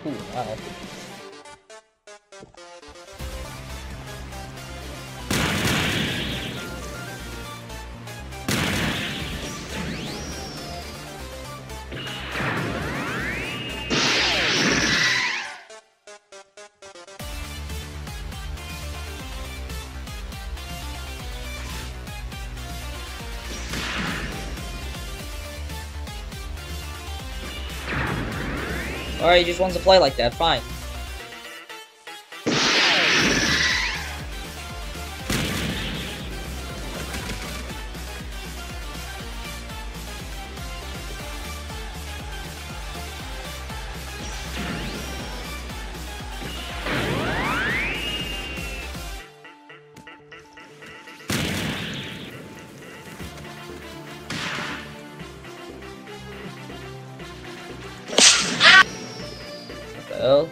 Ooh, wow. Alright, he just wants to play like that, fine. What the hell?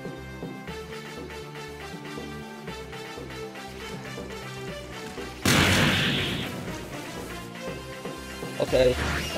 Okay.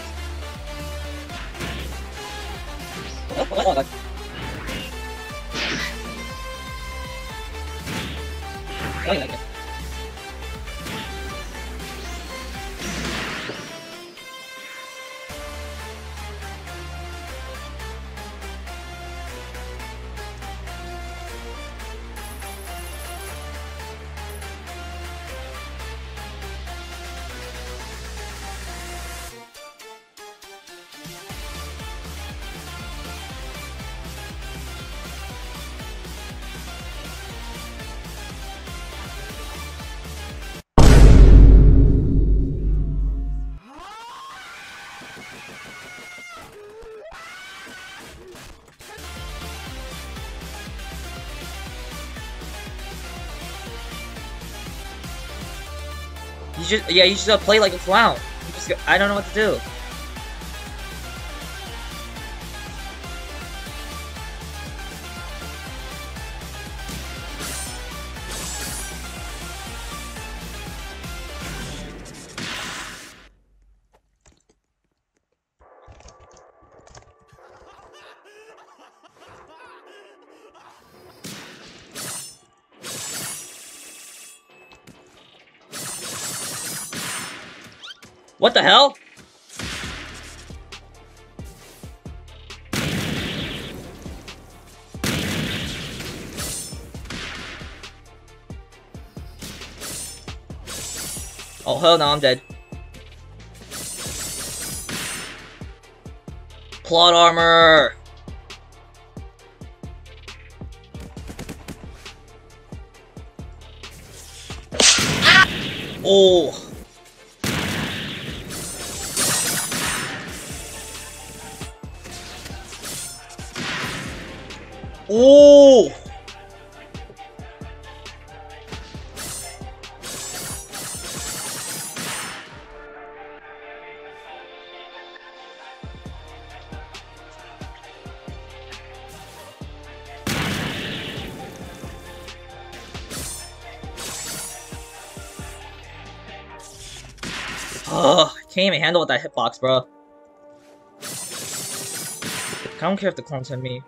You just play like a clown. I don't know what to do. What the hell? Oh hell no, I'm dead. Plot armor! Oh! Oh! Ugh, I can't even handle with that hitbox, bro. I don't care if the clones hit me.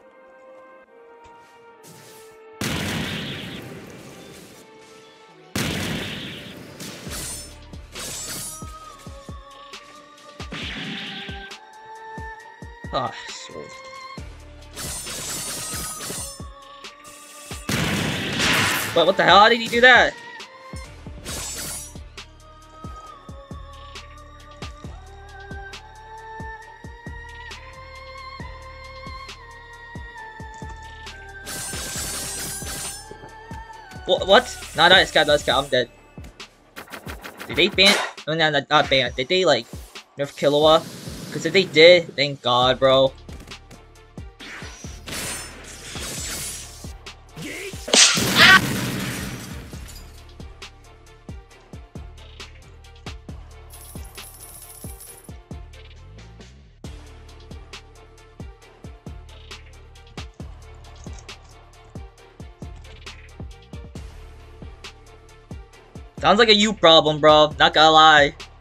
Ah, sword. But what the hell? How did he do that? What? Nah, not Scout, not Scout, I'm dead. Did they ban? No, no, not ban. Did they, like, nerf Killua? Because if they did, thank God, bro. Sounds like a you problem, bro. Not gonna lie.